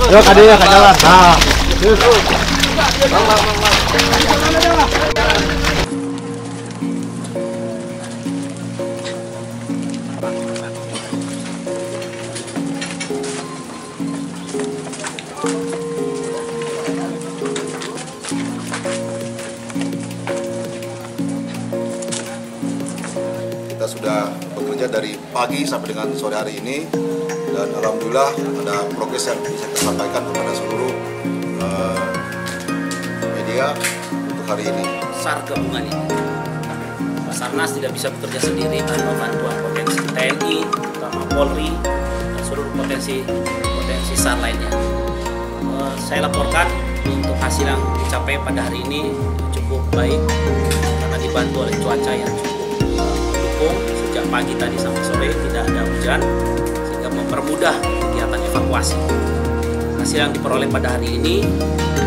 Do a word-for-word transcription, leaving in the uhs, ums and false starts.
Yuk, kadi ya, ke jalan. Nah. Kita sudah bekerja dari pagi sampai dengan sore hari ini, dan alhamdulillah ada progres yang bisa kita sampaikan kepada seluruh uh, media untuk hari ini. SAR gabungan ini, Basarnas tidak bisa bekerja sendiri tanpa bantuan potensi T N I, terutama Polri, dan seluruh potensi potensi SAR lainnya. Uh, saya laporkan untuk hasil yang dicapai pada hari ini cukup baik karena dibantu oleh cuaca yang cukup mendukung. Sejak pagi tadi sampai sore tidak ada hujan sehingga mempermudah kegiatan evakuasi. Hasil yang diperoleh pada hari ini